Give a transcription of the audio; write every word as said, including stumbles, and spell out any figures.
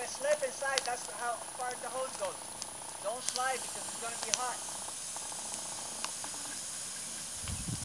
slip inside, that's how far the hose goes. Don't slide because it's going to be hot.